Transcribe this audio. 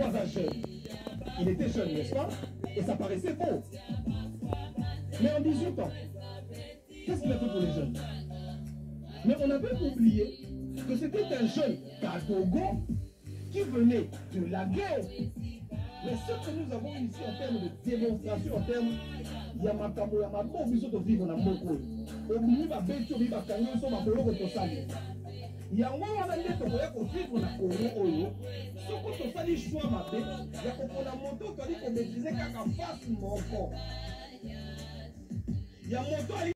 Aza jeune. Il était jeune, n'est-ce pas? Et ça paraissait beau. Mais en 18 ans, qu'est-ce qu'il a fait pour les jeunes? Mais on avait oublié que c'était un jeune Kadogo qui venait de la guerre. Mais ce que nous avons ici en termes de démonstration, en termes Yamakamo, Yamako, nous sommes vivre dans mon coin. Au milieu de la bête, nous sommes en Congo de Tosali. Yango wana nde tokoya kovivre na Congo oyo. Soko tosali choix mabe, ya kopona moto toli komaîtriser kaka face moko. Ya moto